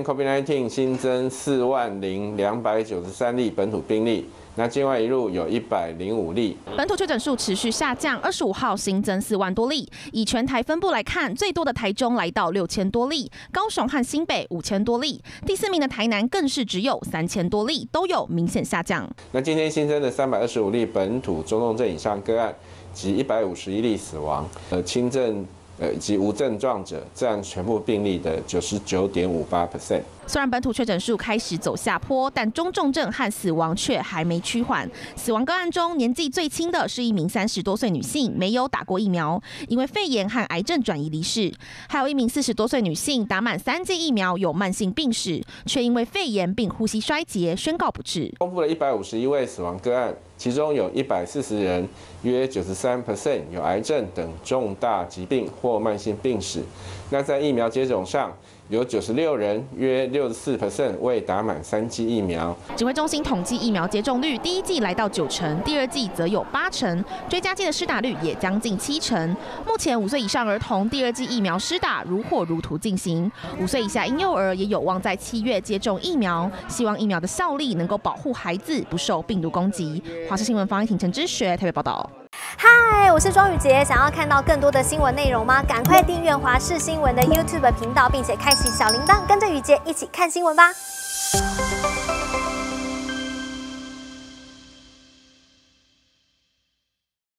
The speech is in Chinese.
COVID-19 新增40293例本土病例。 那境外移入有105例， 本土确诊数持续下降，25号新增4万多例。以全台分布来看，最多的台中来到6000多例，高雄和新北5000多例，第4名的台南更是只有3000多例，都有明显下降。 那今天新增的325例本土中重症以上个案及151例死亡，轻症及无症状者占全部病例的99.58%。 虽然本土确诊数开始走下坡，但中重症和死亡却还没趋缓。死亡个案中，年纪最轻的是一名30多岁女性，没有打过疫苗，因为肺炎和癌症转移离世；还有一名40多岁女性打满3剂疫苗，有慢性病史，却因为肺炎并呼吸衰竭宣告不治。 公布了151位死亡个案，其中有140人，约93% 有癌症等重大疾病或慢性病史。那在疫苗接种上， 有96人，约64% 未打满3剂疫苗。 指挥中心统计疫苗接种率，第1剂来到90%，第2剂则有80%，追加剂的施打率也将近70%。目前5岁以上儿童第2剂疫苗施打如火如荼进行，5岁以下婴幼儿也有望在7月接种疫苗。希望疫苗的效力能够保护孩子不受病毒攻击。华视新闻方一婷、陈之学台北报道。 嗨，我是庄宇杰。想要看到更多的新闻内容吗？赶快订阅华视新闻的 YouTube 频道，并且开启小铃铛，跟着宇杰一起看新闻吧。